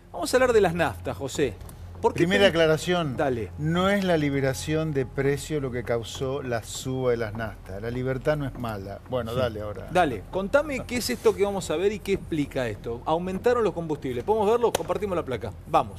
Vamos a hablar de las naftas, José. Primera aclaración, Dale. no es la liberación de precio lo que causó la suba de las naftas. La libertad no es mala. Bueno, dale ahora. Dale, contame qué es esto que vamos a ver y qué explica esto. Aumentaron los combustibles. ¿Podemos verlo? Compartimos la placa. Vamos.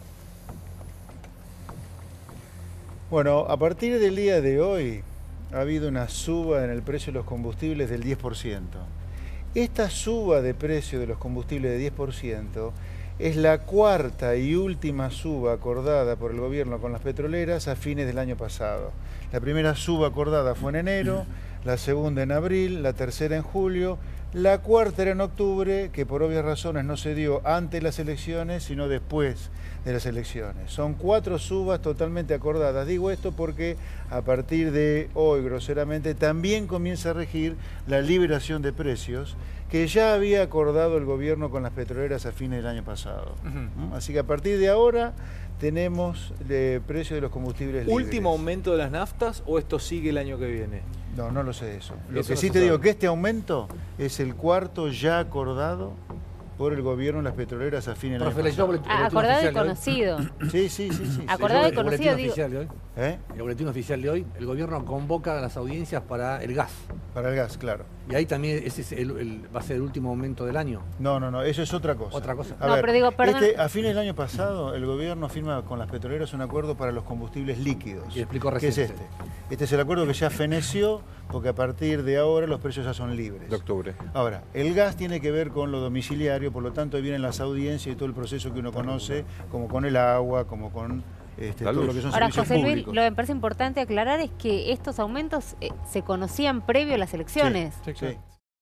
Bueno, a partir del día de hoy ha habido una suba en el precio de los combustibles del 10%. Esta suba de precio de los combustibles de 10% es la cuarta y última suba acordada por el gobierno con las petroleras a fines del año pasado. La primera suba acordada fue en enero, la segunda en abril, la tercera en julio, la cuarta era en octubre, que por obvias razones no se dio antes de las elecciones, sino después de las elecciones. Son 4 subas totalmente acordadas. Digo esto porque a partir de hoy, groseramente, también comienza a regir la liberación de precios que ya había acordado el gobierno con las petroleras a fines del año pasado. Así que a partir de ahora tenemos el precio de los combustibles libres. ¿Último aumento de las naftas o esto sigue el año que viene? No, no lo sé eso. Lo Eso que no sí se te digo sabe. que este aumento es el cuarto ya acordado por el gobierno en las petroleras a fines del año Profe, pasado. leyó el boletín Acordado y oficial de hoy. conocido. Sí. Acordado y El boletín conocido, digo. oficial de hoy. ¿Eh? El boletín oficial de hoy, el gobierno convoca a las audiencias para el gas. Para el gas, claro. Y ahí también ese es va a ser el último aumento del año. No, eso es otra cosa. Otra cosa. A No, ver, pero digo, perdón. a fines del año pasado el gobierno firma con las petroleras un acuerdo para los combustibles líquidos. Y explicó ¿Qué es recién. este? Este es el acuerdo que ya feneció porque a partir de ahora los precios ya son libres. De octubre. Ahora, el gas tiene que ver con lo domiciliario, por lo tanto ahí vienen las audiencias y todo el proceso que uno conoce, como con el agua, como con todo luz. lo que son Ahora, servicios José Luis, públicos. lo que me parece importante aclarar es que estos aumentos se conocían previo a las elecciones. Sí.